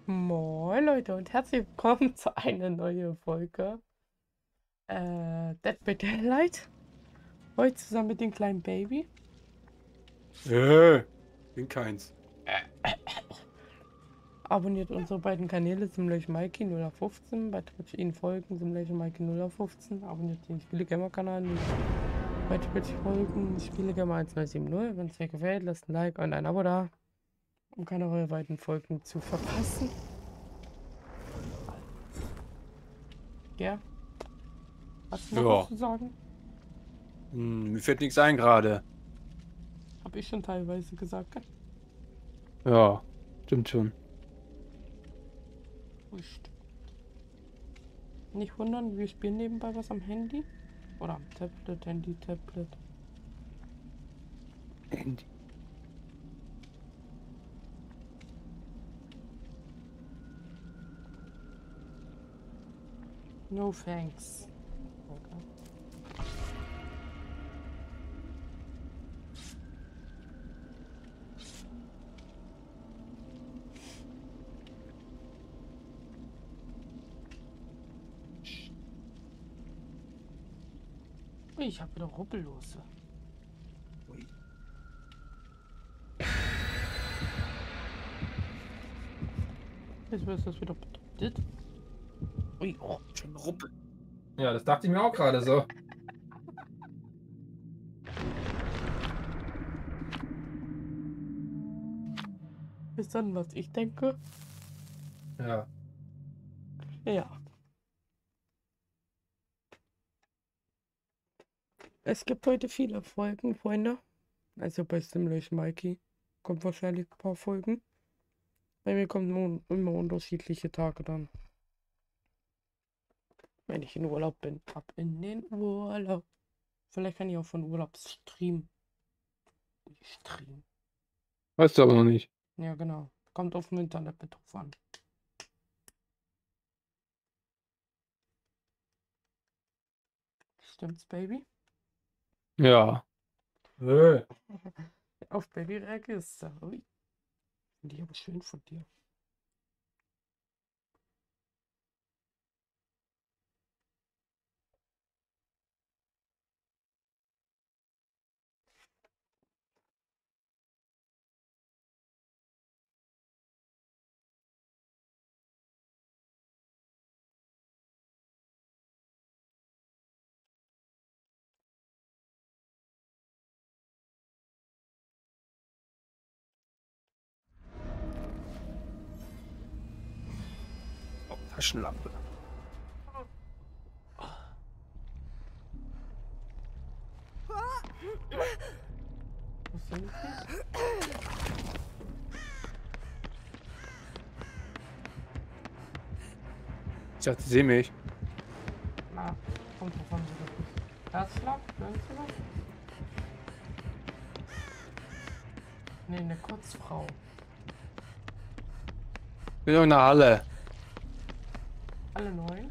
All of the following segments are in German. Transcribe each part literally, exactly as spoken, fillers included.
Moin Leute und herzlich willkommen zu einer neuen Folge äh, Dead by Daylight. Heute zusammen mit dem kleinen Baby. Äh, bin keins. Abonniert unsere beiden Kanäle Simulation Mikey null auf fünfzehn, bei Twitch ihnen folgen Simulation Mikey null auf fünfzehn. Abonniert den Spielegamer Kanal nicht. Bei Twitch folgen Spielegamer eins null sieben null. Wenn es euch gefällt, lasst ein Like und ein Abo da, um keine weiteren Folgen zu verpassen. Ja. Hast du noch Ja. was zu sagen? Hm, mir fällt nichts ein gerade. Hab ich schon teilweise gesagt. Ja, stimmt schon. Wurscht. Nicht wundern, wir spielen nebenbei was am Handy. Oder am Tablet, Handy, Tablet. Handy. No thanks. Okay. Ui, ich habe wieder Ruppellose. Ui. Jetzt was das wieder bedeutet. Ui, oh. Schon Ruppel. Ja, das dachte ich mir auch gerade so. Ist dann, was ich denke? Ja. Ja. Es gibt heute viele Folgen, Freunde. Also bei Simulation Mikey kommt wahrscheinlich ein paar Folgen. Bei mir kommen immer, immer unterschiedliche Tage dann. Wenn ich in Urlaub bin. Ab in den Urlaub. Vielleicht kann ich auch von Urlaub streamen. Streamen. Weißt du aber noch nicht. Ja, genau. Kommt auf dem Internet mit drauf an. Stimmt's, Baby? Ja. Äh. Auf Baby Register. Ui. Finde ich aber schön von dir. Oh, Taschenlampe. Was sind die? Ich dachte, sie sehen mich. Na, kommt drauf an, wo das ist. Herzschlag? Hören Sie was? Nee, eine Kurzfrau. Bin doch in der Halle. Alle neun?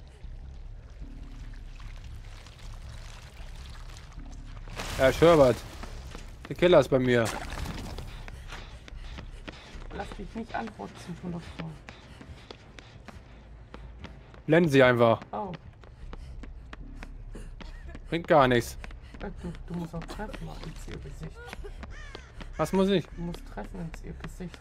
Herr Schörbert. Der Killer ist bei mir. Lass dich nicht anrotzen von der Frau. Blenden Sie einfach. Oh, Bringt gar nichts. äh, du, du musst auch treffen ins ihr Gesicht. Was muss ich? Du musst treffen ins ihr Gesicht.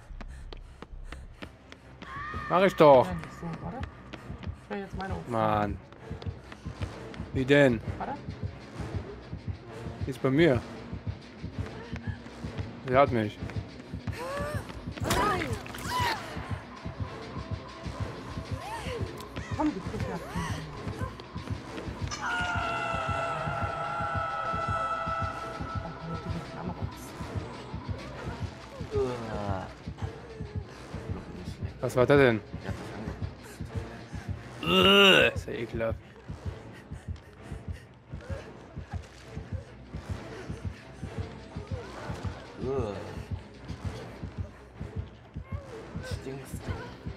Mach ich doch. Ja, nicht so, warte. Ich will jetzt meine Aufgabe. Mann. Wie denn? Warte. Die ist bei mir. Sie hat mich. Komm, du kriegst ja. Was war das denn? Ja, das ist Ugh, ist ja ekelhaft. Ugh. Stinkst du.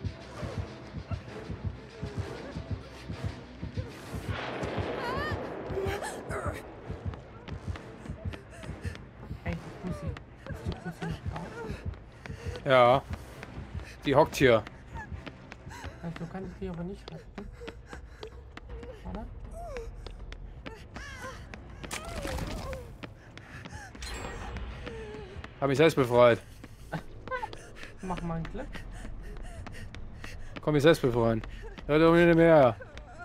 Ey, die Pussy. Ist die Pussy noch da? Ja. Die hockt hier. Also kann ich die aber nicht retten. Oder? Hab mich selbst befreit. Mach mal ein Glück. Komm mich selbst befreien. Hör doch nicht mehr.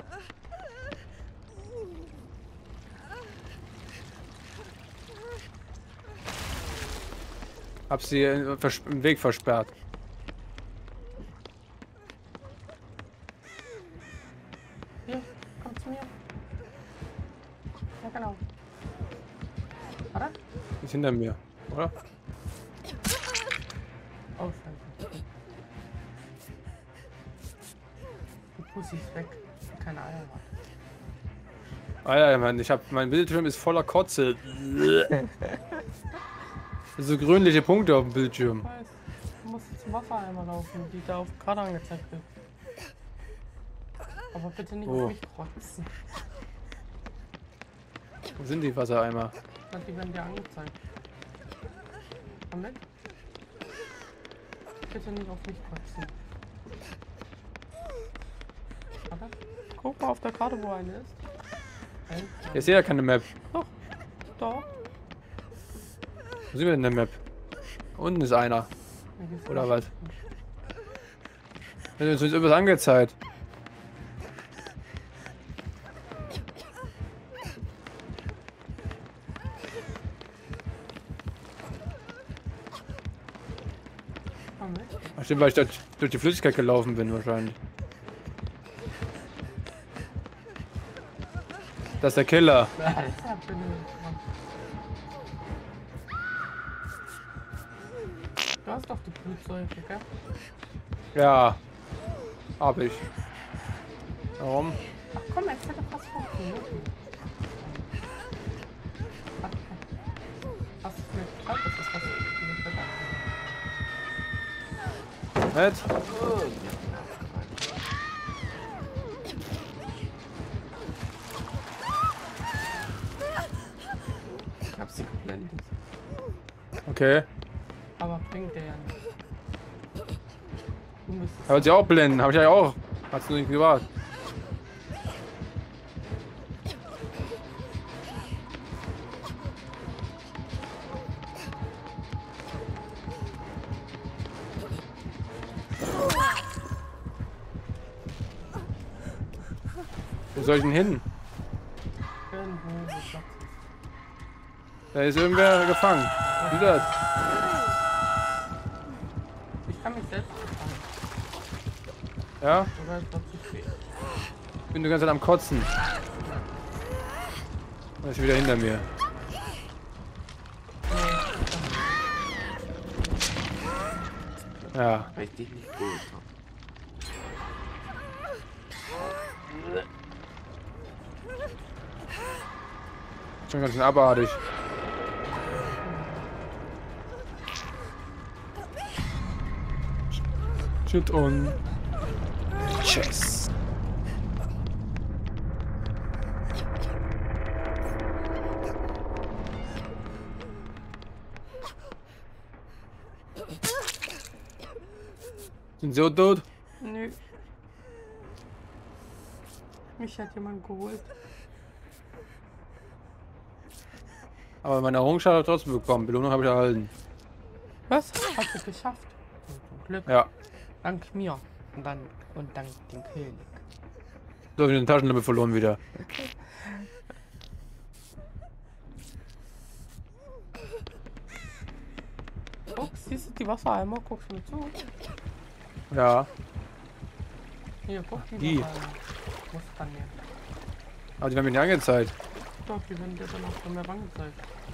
Hab sie im Vers- im Weg versperrt. Hier, komm zu mir. Ja, genau. Oder? Ist hinter mir, oder? Oh, scheiße. Die Pussy ist weg. Keine Eier hat. Alter, Mann, ich hab. Mein Bildschirm ist voller Kotze. So grünliche Punkte auf dem Bildschirm. Ich weiß. Du musst zum Wassereimer laufen, die da auf gerade angezeigt wird. Aber bitte nicht Oh. auf mich kotzen. Wo sind die Wassereimer? Na, die werden dir angezeigt. Komm mit. Bitte nicht auf mich kotzen. Warte. Guck mal auf der Karte, wo eine ist. Ein, Ich sehe ja keine Map. Doch. Doch. Wo sind wir denn in der Map? Unten ist einer. Hier geht's Oder nicht. was? Da ist uns irgendwas angezeigt. Komm mit. Ach, stimmt, weil ich dort durch die Flüssigkeit gelaufen bin wahrscheinlich. Das ist der Killer. Ja, bitte. Du hast doch die Blutsäure, gell? Ja. Hab ich. Warum? Ach komm, jetzt hat er fast funktioniert. Warte. Hast du mir geglaubt, dass das fast funktioniert hat? Nett? Ich hab sie geblendet. Okay. Aber bringt der ja nicht. Du müsstest. Aber sie auch blenden. Hab ich ja auch. Hat's nur nicht gebracht. Wo soll ich denn hin? Irgendwo, wo Platz ist. Da ist irgendwer gefangen. Wie das? Ich kann mich selbst befangen. Ja? Sogar ist das zu spät. Ich bin die ganze Zeit am Kotzen. Er ist wieder hinter mir. Ja. Richtig nicht gut. Schon ganz schön abartig. Shit on. Chess. Sind sie auch tot? Nö. Mich hat jemand geholt. Aber meine Errungenschaft habe ich trotzdem bekommen. Belohnung habe ich erhalten. Was? Hast du geschafft? Zum Glück. Ja. Dank mir. Und dann und dank dem König. So habe ich den Taschenlampe verloren wieder. Guck, siehst du die Wassereimer? Guckst du mir zu? Ja. Hier, guck die, Die. Wassereimer. Muss dann hier. Aber die werden mir nicht angezeigt. Doch, die werden dir dann auch von der Bank gezeigt.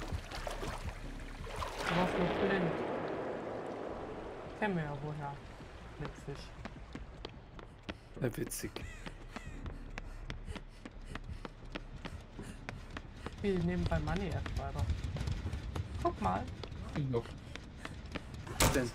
Du warst nur blind. Kennen wir ja woher. Mit Fisch. Ja, witzig. Spiel nebenbei Money erst weiter. Guck mal. Jo. Was denn?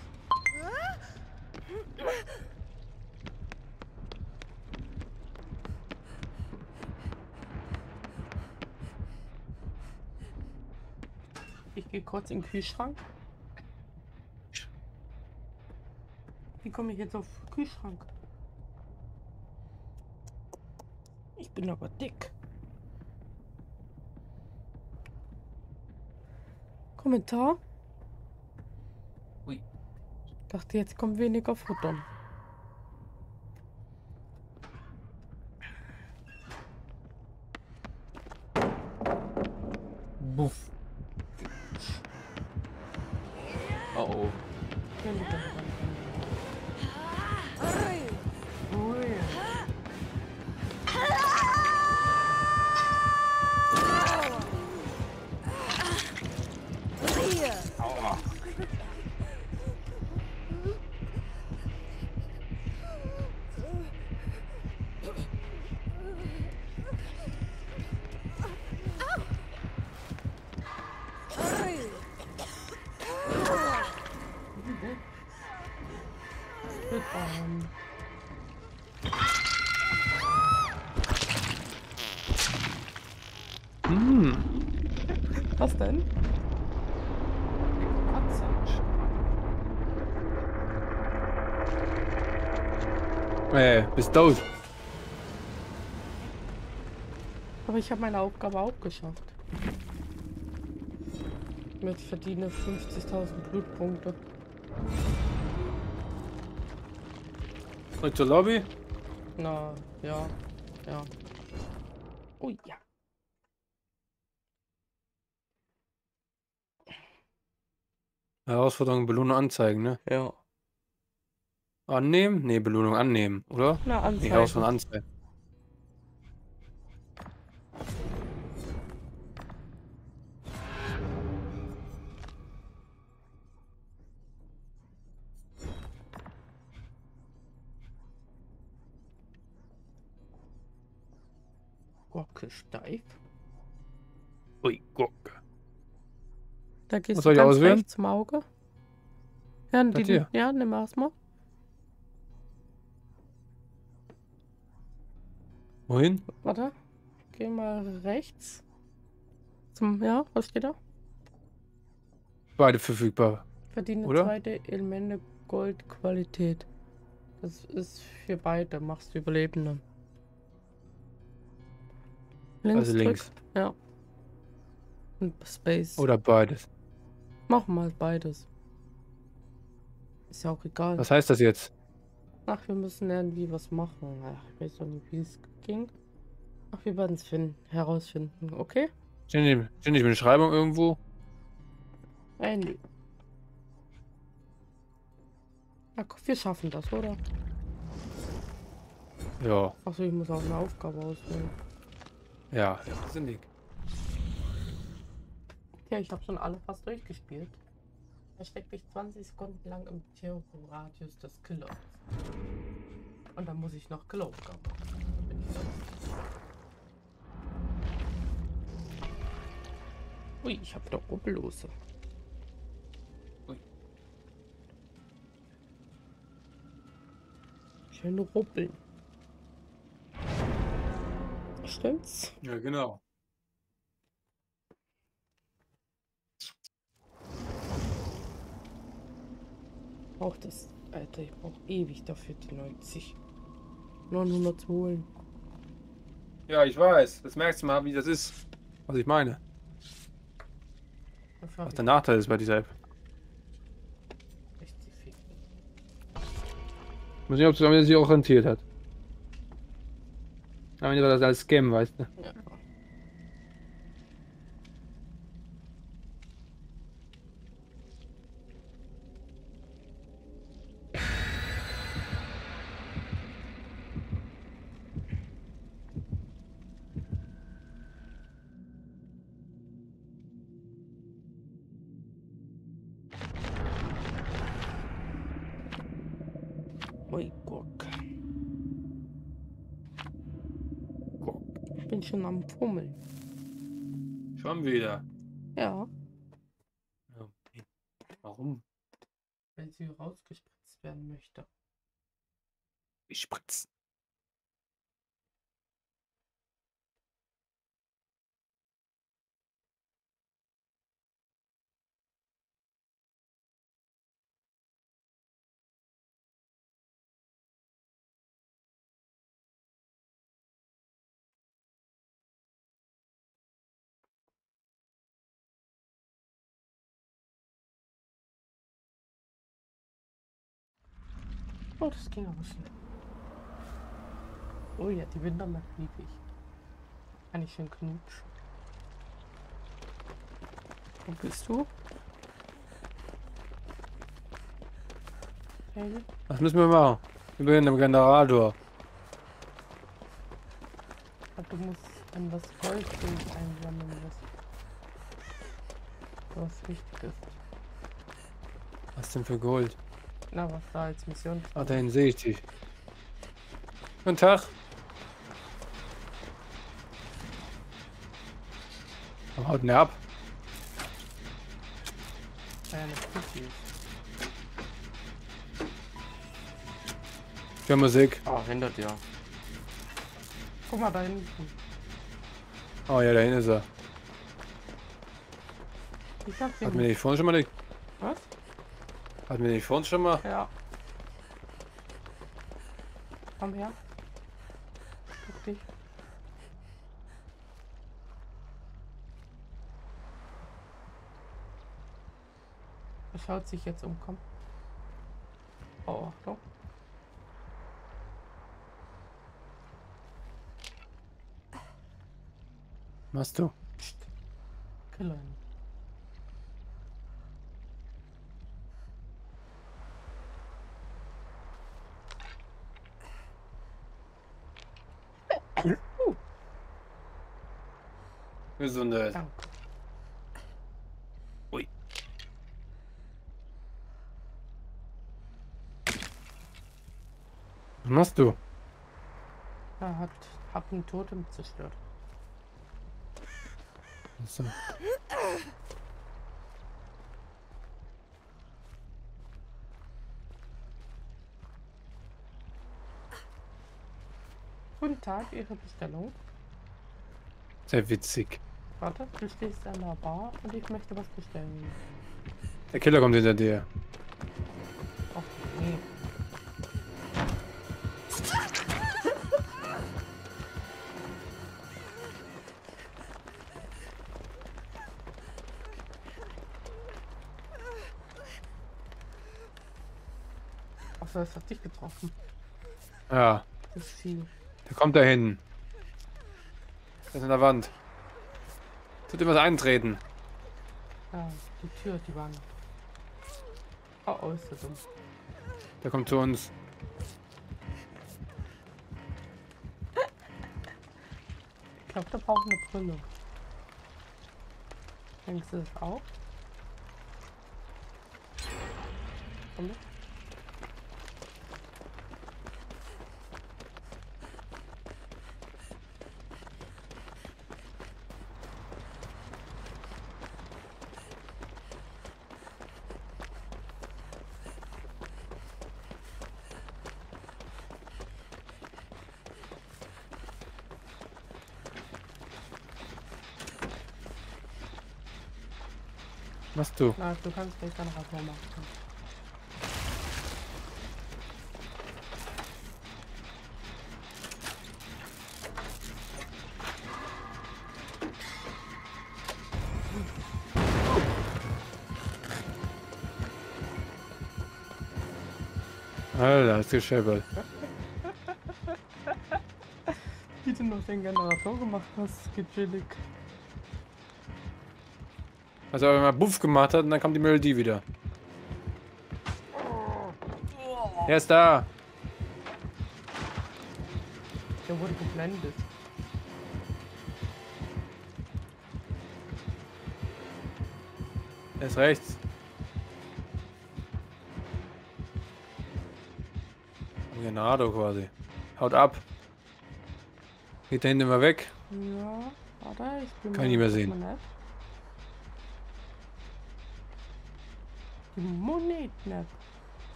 Ich gehe kurz in den Kühlschrank. Wie komme ich jetzt auf Kühlschrank? Ich bin aber dick. Kommentar? Ui. Dachte, jetzt kommt weniger Futtern. Buff. Oh oh. Weniger. Aua. Ähm, Hm. was denn? Katze. Ey, bist tot. Aber ich habe meine Aufgabe auch geschafft. Mit verdiene fünfzigtausend Blutpunkte. Und zur Lobby? Na, ja, ja. Oh ja. Herausforderung, Belohnung anzeigen, ne? Ja. Annehmen? Ne, Belohnung annehmen, oder? Na, Ne, anzeigen. Herausforderung anzeigen. Gurke steif. Ui, Gurke. Da gehst Was du soll ich ganz auswählen? rechts zum Auge. Ja, Das die, hier. ja, nimm erstmal. Wohin? Warte. Geh mal rechts. Zum, ja, was steht da? Beide verfügbar, Verdiene oder? zweite Elemente Goldqualität. Das ist für beide. Machst du Überlebende. Links Also drück. links. Ja. Und Space. Oder beides. Mach mal beides. Ist ja auch egal. Was heißt das jetzt? Ach, wir müssen irgendwie was machen. Ach, ich weiß doch nicht, wie es ging. Ach, wir werden es finden, herausfinden. Okay? Steht nicht, steht nicht in der Beschreibung irgendwo? Äh, nö. Na, guck, wir schaffen das, oder? Ja. Achso, ich muss auch eine Aufgabe auswählen. Ja, ja, sind die. Ja, ich habe schon alle fast durchgespielt. Versteck dich zwanzig Sekunden lang im Theoratius des Killers. Und dann muss ich noch Killaufgaben machen. Dann bin ich fertig. Ui, ich habe doch Rubbellose. Ui. Schön rubbeln. Stimmt's? Ja, genau. Brauch das, Alter, ich brauche ewig dafür die neunzig. neunhundert zu holen. Ja, ich weiß. Das merkst du mal, wie das ist. Was ich meine. Dafür Was hab der Nachteil ist bei dieser App. ich richtig viel. Ich weiß nicht, ob es sich auch rentiert hat. Aber nicht, weil das alles Scam, weißt du. Ja. Ui, guck. Ich bin schon am Fummeln. Schon wieder. Ja. Okay. Warum? Wenn sie rausgespritzt werden möchte. Ich spritz. Oh, das ging aber schnell. Oh ja, die Wintermap liebe ich. Kann ich schön knutschen. Wo bist du? Hey. Was müssen wir machen? Wir sind im Generator. Du musst an das Gold einsammeln, was, was wichtig ist. Was denn für Gold? Na, was da als Mission? Ah, dahin sehe ich dich. Guten Tag. Warum haut denn der ab? Ja, eine Cookie. Für Musik. Oh, hinter dir. Guck mal da hinten. Oh ja, dahin ist er. Ich hab Hat den. mir nicht vorhin schon mal nicht. Was? Hat mir nicht vorhin schon mal. Ja. Komm her. Guck dich. Er schaut sich jetzt um, komm. Oh, Achtung. Machst du? Psst. Killer. Uh, Gesundheit. danke. Ui. Was machst du? Er hat, hat ein Totem zerstört. So. Guten Tag, Ihre Bestellung. Sehr witzig. Warte, du stehst an der Bar und ich möchte was bestellen. Der Killer kommt hinter dir. Ach, nee. Achso, das hat dich getroffen. Ja, Das ist viel. der kommt da hinten. Der ist an der Wand. Tut ihm was eintreten. Ja, die Tür, die Wand. Oh, oh, ist das dumm. Der kommt zu uns. Ich glaube, der braucht eine Brille. Denkst du das auch? Komm mit. Was du? Na, du kannst gleich dann Rapport machen. Alter, ist gescheppert. Wie du noch den Generator gemacht hast, gechillig. Also wenn man Buff gemacht hat und dann kommt die Melodie wieder. Er ist da. Der wurde geblendet. Er ist rechts. Am Generator quasi. Haut ab. Geht da hinten immer weg. Ja, warte, ich bin Kann ich nicht mehr sehen. Monat. Die Moneten.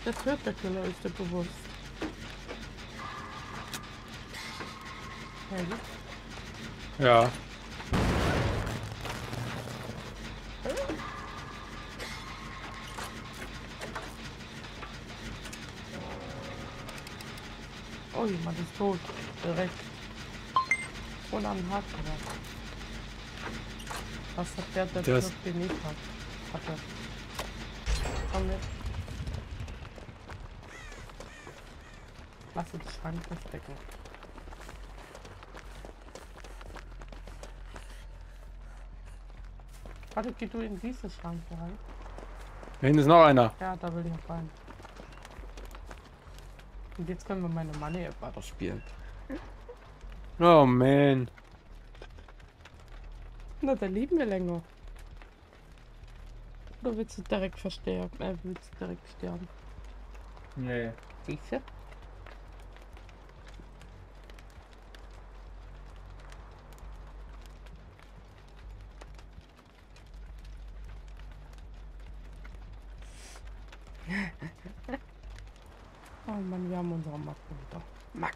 Das hört der Killer, ist dir bewusst. Ja, gut. Ja. Oh, jemand ist tot. Direkt. Und am Hart gemacht. Was hat der, der Das- Knopf, den ich hab? Hatte. Komm mit. Lass uns Schrank verstecken. Warte, geh du in diese Schrank rein. Da hinten ist noch einer. Ja, da will ich auch rein. Und jetzt können wir meine Money-App weiterspielen. Oh man. Na, dann leben wir länger. Oder willst du direkt versterben? Äh, willst du direkt sterben? Nee. Siehst du? Oh Mann, wir haben unsere Mac wieder. Mac.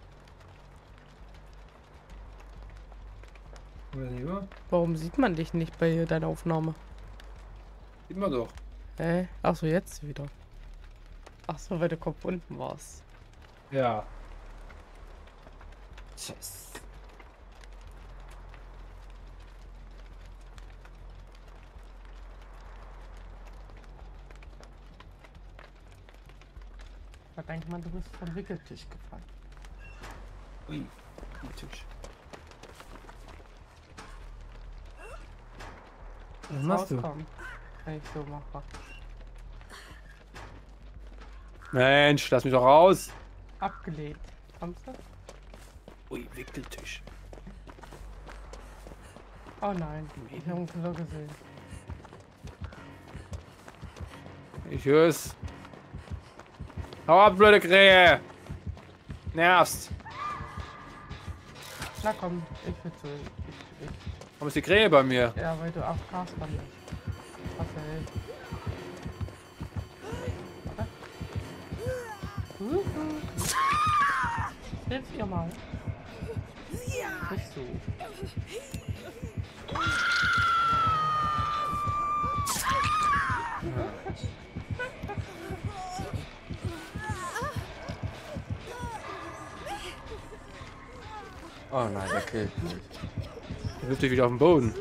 Warum sieht man dich nicht bei deiner Aufnahme? Sieht man doch. Hä? Achso, jetzt wieder. Achso, weil der Kopf unten warst. Ja. Tschüss. Da denkt man, du bist vom Wickeltisch gefallen. Ui. Tisch. Was machst du? Rauskommen, wenn ich so mache. Mensch, lass mich doch raus. Abgelehnt. Kommst du? Ui, Wickeltisch. Oh nein, ich habe einen Killer gesehen. Ich hör's. Hau ab, blöde Krähe. Nervst. Na komm, ich will zu. Ich, ich. Warum ist die Krähe bei mir? Ja, weil du auf Gas standest. Was der hält. Warte. Uhu. Hilf ihr mal. Nicht so. Oh nein, der killt mich. Der wirft dich wieder auf den Boden.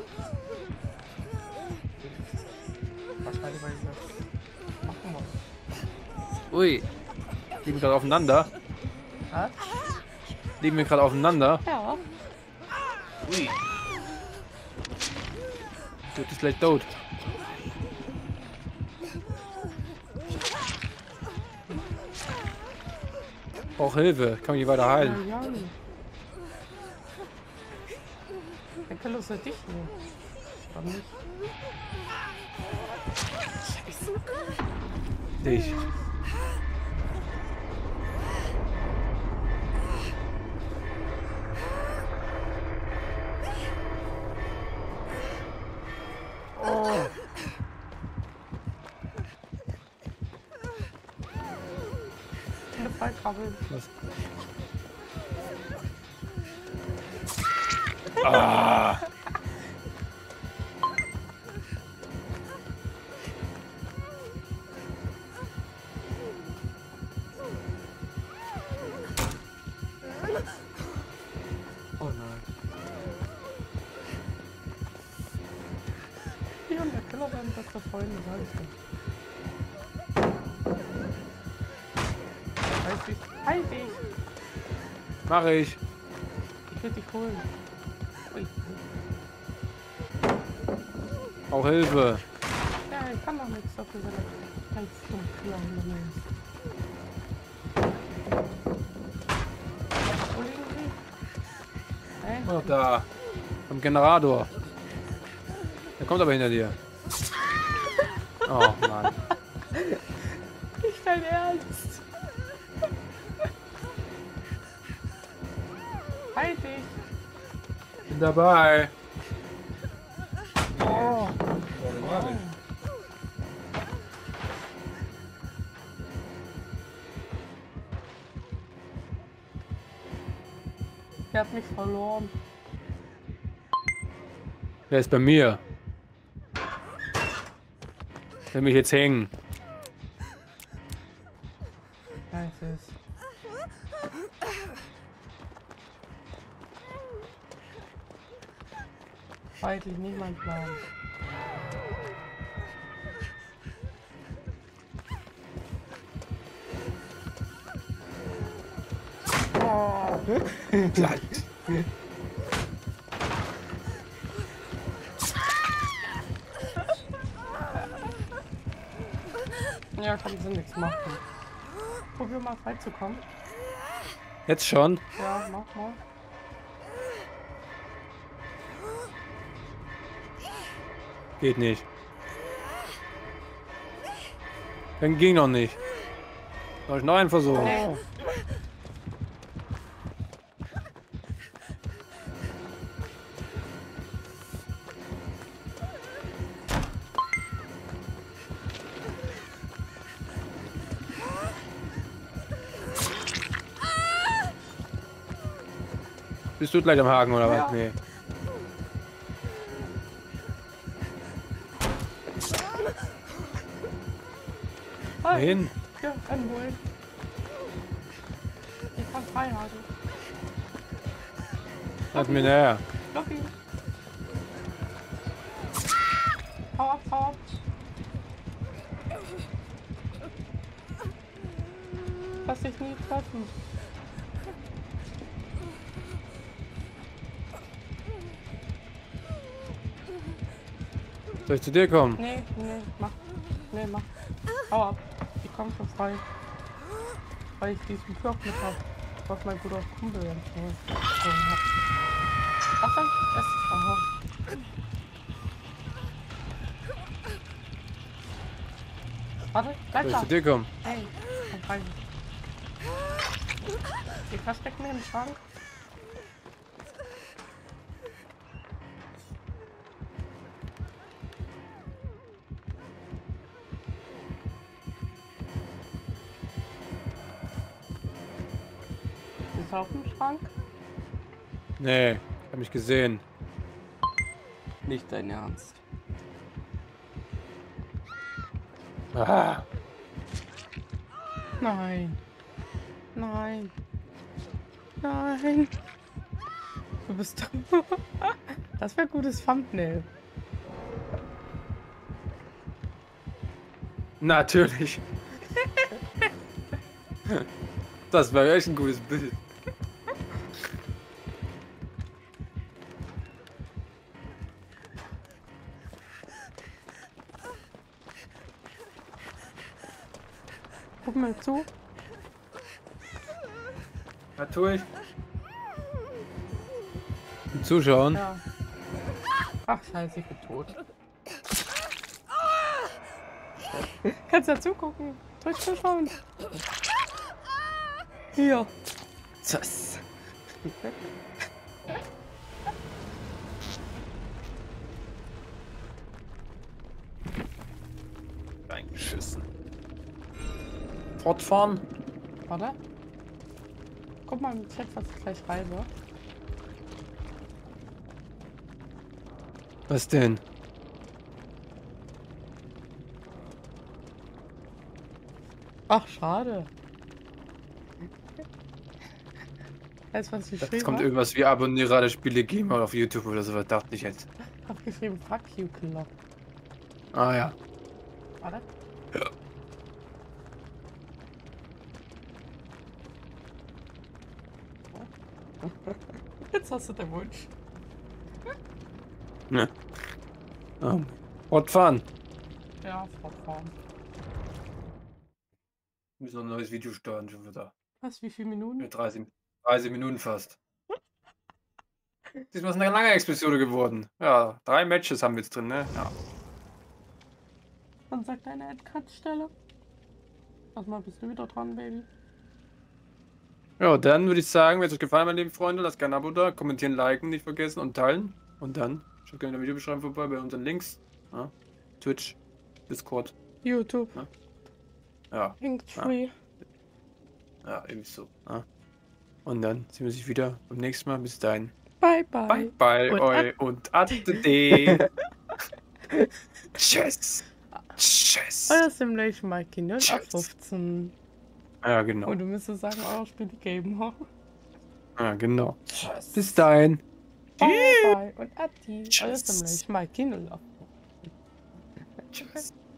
Wahrscheinlich, weil ich das machen muss. Ui. Liegen wir gerade aufeinander? Was? Liegen wir gerade aufeinander? Ja. Ui. Du bist gleich tot. Brauch Hilfe. Kann mich nicht weiter heilen. Ja, ja. Der Killer soll dich nehmen. Oder nicht? Dich. Oh. Eine Fallkrabbel. Was? Ah. Oh nein. Hier und der Killer werden beste Freunde, sag ich dir. Halt dich. Halt dich. Mach ich. Ich will dich holen. Ui. Auch Hilfe. Ja, ich kann doch nichts dafür, wenn er ganz dumm Killer hinter mir ist. Wo liegen sie? Hä? Immer noch da. Am Generator. Der kommt aber hinter dir. Oh Mann. Nicht dein Ernst. Halt dich. Bin dabei. Oh. Der hat mich verloren. Der ist bei mir. Will mich jetzt hängen. Ja, es ist. Eigentlich nicht mein Plan. Oh. Platt. Ja, kannst du nichts machen. Probier mal frei zu kommen. Jetzt schon? Ja, mach mal. Geht nicht. Dann ging noch nicht. Soll ich noch einen versuchen? Oh. Bist du gleich am Haken oder Ja. was? Nee. Hi. Hin. Ja, kann wohl. Ich kann frei halten. Lass mir näher. Lock ihn. Hau ab, hau ab. Lass dich nie treffen. Soll ich zu dir kommen? Nee, nee, mach. Nee, mach. Hau ab. Ich komm schon frei. Weil ich diesen Block mit hab. Was mein guter Kumpel empfohlen hat. Achtung, es. Aha. Warte, bleib Soll ich da. zu dir kommen? Hey, komm rein. Ich versteck mir im Schrank. Ist er auf dem Schrank? Nee, hab mich gesehen. Nicht dein Ernst. Ah, Nein. Nein. Nein. Du bist. Das wäre gutes Thumbnail. natürlich. Das wäre echt ein gutes Bild. Guck mal zu. Ja, tu ich. Zuschauen. Ja. Ach, scheiße, ich bin tot. Kannst ja zugucken. Drück zuschauen. Hier. Das. Reingeschissen. Fortfahren? Warte. Guck mal im Chat, was ich gleich schreibe. Was denn? Ach, schade. Weißt du, was ich Jetzt geschrieben kommt habe? irgendwas wie abonniere das Spiele Gamer auf YouTube oder so, was dachte ich jetzt. Hab geschrieben, fuck you, Killer. Ah ja. Warte. Ja. Jetzt hast du den Wunsch. Ne. Oh. Fortfahren. Ja, fortfahren. Müssen noch ein neues Video starten schon wieder. Was, wie viele Minuten? Ja, dreißig, dreißig Minuten fast. Diesmal ist eine lange Episode geworden. Ja, drei Matches haben wir jetzt drin, ne? Ja. Dann sagt deine Endcut-Stelle. Erstmal bist du wieder dran, Baby. Ja, dann würde ich sagen, wenn es euch gefallen hat, meine lieben Freunde, lasst gerne ein Abo da, kommentieren, liken, nicht vergessen und teilen. Und dann schaut gerne in der Videobeschreibung vorbei bei unseren Links. Ja. Twitch, Discord. YouTube. Ja. Ja, Linktree. ja irgendwie so. Ja. Und dann sehen wir sich wieder beim nächsten Mal. Bis dahin. Bye, bye. Bye, bye, Und oi, und ade. Tschüss. Tschüss. Euer Simulation Mikey null Tschüss. fünfzehn. Ja, genau. Und du müsstest sagen, euer Spiele Gamer. Ja, genau. Tschüss. Bis dahin. Bye, bye. Und adi. Euer Tschüss. Simulation Mikey null. Tschüss.